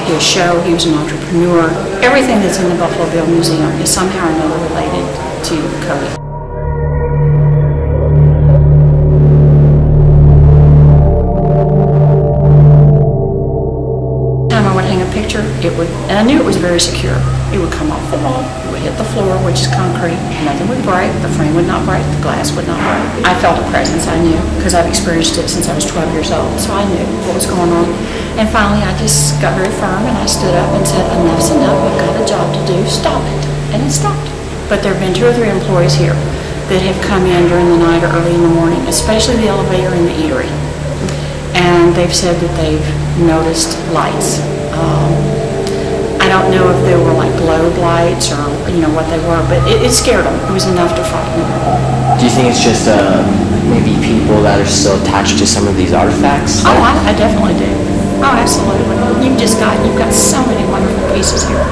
his show. He was an entrepreneur. Everything that's in the Buffalo Bill Museum is somehow or another related to Cody. Time I would hang a picture, and I knew it was very secure. It would come off the wall, it would hit the floor, which is concrete. Nothing would break, the frame would not break, the glass would not break. I felt a presence, I knew, because I've experienced it since I was 12 years old, so I knew what was going on. And finally, I just got very firm, and I stood up and said, enough's enough, I've got a job to do, stop it. And it stopped. But there have been 2 or 3 employees here that have come in during the night or early in the morning, especially the elevator and the eatery. And they've said that they've noticed lights. I don't know if they were like globe lights or what they were, but it scared them. It was enough to frighten them. Do you think it's just maybe people that are still attached to some of these artifacts? Oh, I definitely do. Oh, absolutely. You've got so many wonderful pieces here.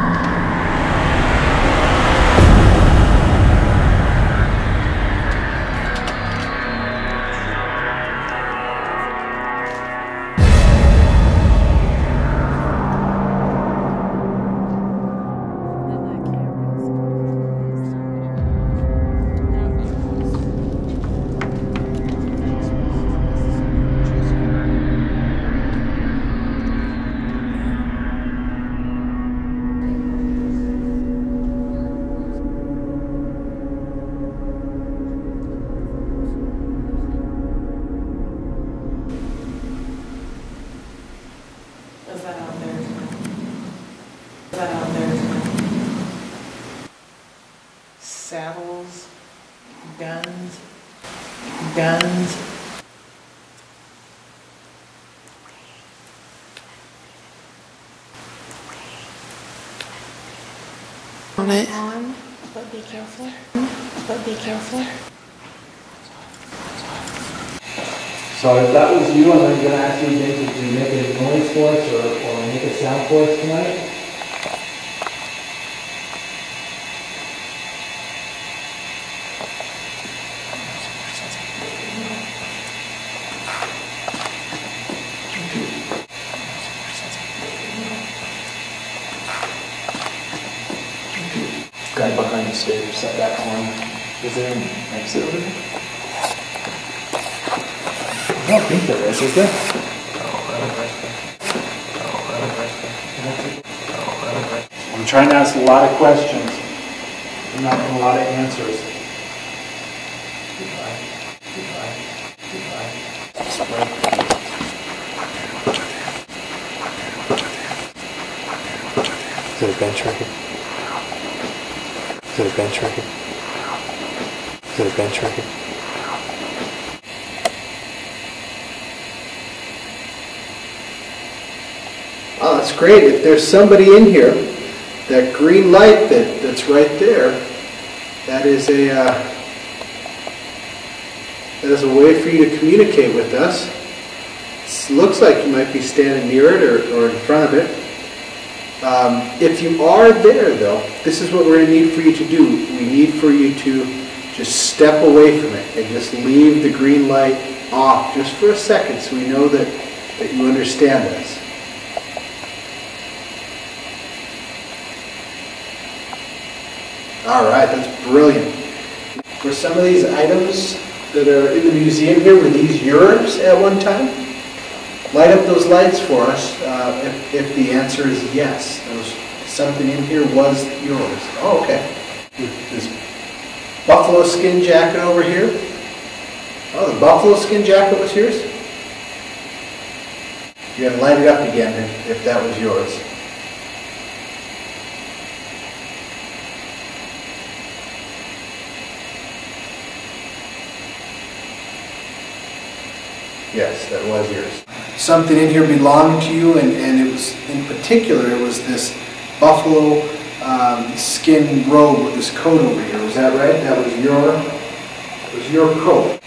Saddles, guns. On it. But be careful. But be careful. So if that was you, I'm going to ask you to make a noise for us or make a sound for us tonight. Guy behind the stage, set that corner. Is there an exit over there? I don't think there is there? I'm trying to ask a lot of questions. I'm not getting a lot of answers. Is there a bench right here? Is there a bench right here? Is there a bench right here? Oh, that's great. If there's somebody in here, that green light that's right there, that is a way for you to communicate with us. It looks like you might be standing near it or in front of it. If you are there, though, this is what we're going to need for you to do. We need for you to just step away from it and just leave the green light off just for a second so we know that you understand us. All right, that's brilliant. Were some of these items that are in the museum here, were these yours at one time? Light up those lights for us if the answer is yes. Something in here was yours. Oh, okay. This buffalo skin jacket over here. Oh, the buffalo skin jacket was yours? You're going to light it up again if that was yours. Yes, that was yours. Something in here belonged to you, and it was, in particular, it was this buffalo skin robe with this coat over here. Was that right? That was your coat.